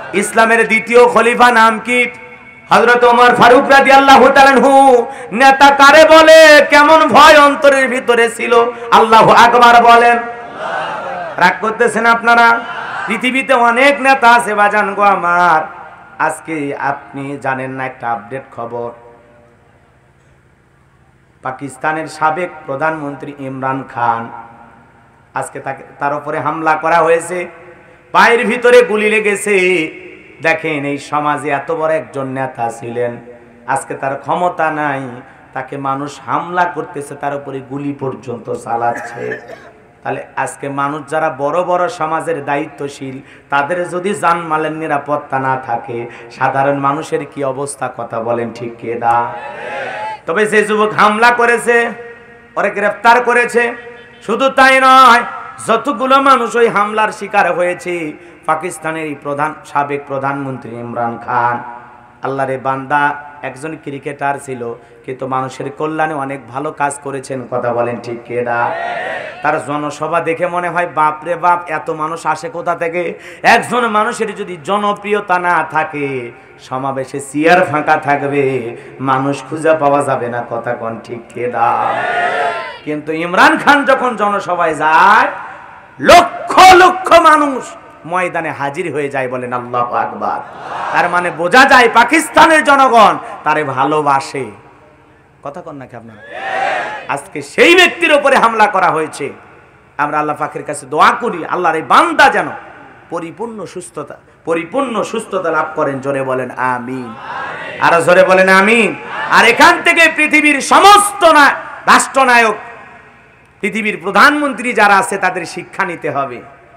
ইসলামের দ্বিতীয় খলিফা নাম কি? হযরত ওমর ফারুক রাদিয়াল্লাহু তাআলা আনহু। নেতা কারে বলে? কেমন ভয় অন্তরের ভিতরে ছিল। আল্লাহু আকবার বলেন। রাগ করতেছেন আপনারা? পৃথিবীতে অনেক নেতা আছে বাজান গো আমার। আজকে আপনি জানেন না একটা আপডেট খবর, পাকিস্তানের সাবেক প্রধানমন্ত্রী ইমরান খান, আজকে তার উপরে হামলা করা হয়েছে, পায়ের ভিতরে গুলি লেগেছে। দেখেন এই সমাজে এত বড় একজন নেতা ছিলেন, আজকে তার ক্ষমতা নাই, তাকে মানুষ হামলা করতেছে, তার উপরে গুলি পর্যন্ত চালাচ্ছে। তাহলে আজকে মানুষ যারা বড় বড় সমাজের দায়িত্বশীল, তাদের যদি জানমালের নিরাপত্তা না থাকে, সাধারণ মানুষের কি অবস্থা? কথা বলেন ঠিক কি না? তবে যে যুবক হামলা করেছে ওরে গ্রেফতার করেছে। শুধু তাই নয়, যতগুলো মানুষ ওই হামলার শিকার হয়েছে, পাকিস্তানের সাবেক প্রধানমন্ত্রী ইমরান খান, আল্লাহরে বান্দা, একজন ক্রিকেটার ছিল, কিন্তু মানুষের কল্যাণে অনেক ভালো কাজ করেছেন। কথা বলেন ঠিক কি না? তার জনসভা দেখে মনে হয় বাপরে বাপ, এত মানুষ আসে কোথা থেকে? একজন মানুষের যদি জনপ্রিয়তা না থাকে, সমাবেশে চেয়ার ফাঁকা থাকবে, মানুষ খুঁজে পাওয়া যাবে না। কথা কোন ঠিক কি না? কিন্তু ইমরান খান যখন জনসভায় যায়, লক্ষ লক্ষ মানুষ ময়দানে হাজির হয়ে যায়। বলেন আল্লাহু আকবার। তার মানে বোঝা যায় পাকিস্তানের জনগণ তারে ভালোবাসে। কথা কন নাকি আপনারা? আজকে সেই ব্যক্তির উপরে হামলা করা হয়েছে। আমরা আল্লাহ পাকের কাছে দোয়া করি, আল্লাহর এই বান্দা যেন পরিপূর্ণ সুস্থতা লাভ করেন। জোরে বলেন আমিন। আরো জোরে বলেন আমিন। আর এখান থেকে পৃথিবীর সমস্ত রাষ্ট্রনায়ক, পৃথিবীর প্রধানমন্ত্রী যারা আছে, তাদের শিক্ষা নিতে হবে।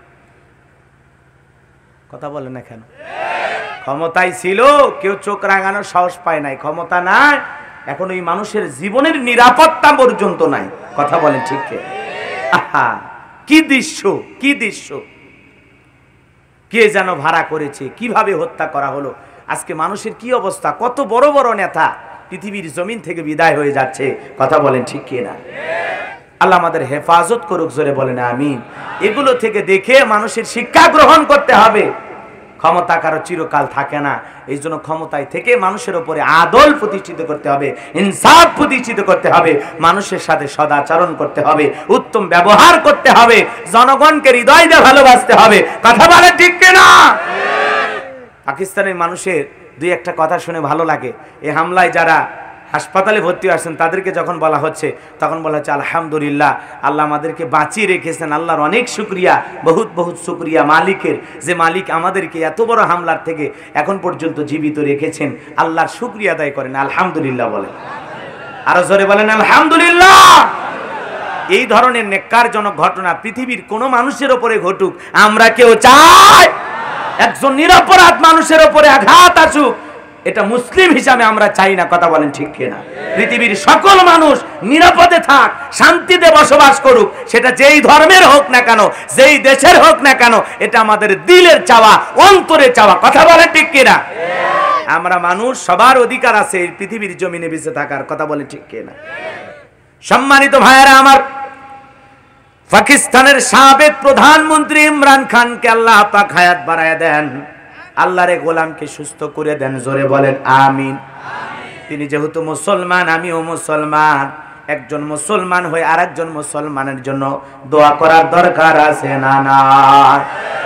কথা বলেন না কেন? ক্ষমতায় ছিল, কেউ চোখ রাঙানোর সাহস পায় নাই। ক্ষমতা নাই, এখন ওই মানুষের জীবনের নিরাপত্তা পর্যন্ত নাই। কথা বলেন ঠিক কি? আহা, কি দৃশ্য, কি দৃশ্য! কে যেন ভাড়া করেছে, কিভাবে হত্যা করা হলো। আজকে মানুষের কি অবস্থা! কত বড় বড় নেতা পৃথিবীর জমিন থেকে বিদায় হয়ে যাচ্ছে। কথা বলেন ঠিক কি না? আল্লাহ আমাদের হেফাজত করুক। জোরে বলেন আমিন। এগুলো থেকে দেখে মানুষের শিক্ষা গ্রহণ করতে হবে। ক্ষমতা কারো চিরকাল থাকে না, এই জন্য ক্ষমতায় থেকে মানুষের উপরে আদল প্রতিষ্ঠিত করতে হবে, ইনসাফ প্রতিষ্ঠিত করতে হবে, মানুষের সাথে সদাচরণ করতে হবে, উত্তম ব্যবহার করতে হবে, জনগণকে হৃদয় দিয়ে ভালোবাসতে হবে। কথা বলে ঠিক কিনা? পাকিস্তানের মানুষের দুই একটা কথা শুনে ভালো লাগে। এই হামলায় যারা হাসপাতালে ভর্তি আছেন, তাদেরকে যখন বলা হচ্ছে, তখন বলা হচ্ছে আলহামদুলিল্লাহ, আল্লাহ আমাদেরকে বাঁচিয়ে রেখেছেন, আল্লাহর অনেক শুকরিয়া, বহুত বহুত শুকরিয়া মালিকের, যে মালিক আমাদেরকে এত বড় হামলার থেকে এখন পর্যন্ত জীবিত রেখেছেন। আল্লাহর শুকরিয়া আদায় করেন, আলহামদুলিল্লাহ বলেন। আরো জোরে বলেন আলহামদুলিল্লাহ। এই ধরনের নেক্কারজনক ঘটনা পৃথিবীর কোনো মানুষের উপরে ঘটুক, আমরা কেউ চাই একজন নিরপরাধ মানুষের উপরে আঘাত আসুক, এটা মুসলিম হিসাবে আমরা চাই না। কথা বলেন ঠিক কিনা? পৃথিবীর সকল মানুষ নিরাপদে থাক, শান্তিতে বসবাস করুক, সেটা যেই ধর্মের হোক না কেন, যেই দেশের হোক না কেন, এটা আমাদের দিলের চাওয়া, অন্তরে চাওয়া। কথা বলেন ঠিক কিনা? আমরা মানুষ, সবার অধিকার আছে এই পৃথিবীর জমিনে বেঁচে থাকার। কথা বলেন ঠিক কিনা? সম্মানিত ভাইয়েরা আমার, পাকিস্তানের সাবেক প্রধানমন্ত্রী ইমরান খানকে আল্লাহ পাক হায়াত বাড়ায় দেন, আল্লাহর গোলামকে সুস্থ করে দেন। জোরে বলেন আমিন। তিনি যেহেতু মুসলমান, আমিও মুসলমান, একজন মুসলমান হয়ে আরেকজন মুসলমানের জন্য দোয়া করার দরকার আছে না? না।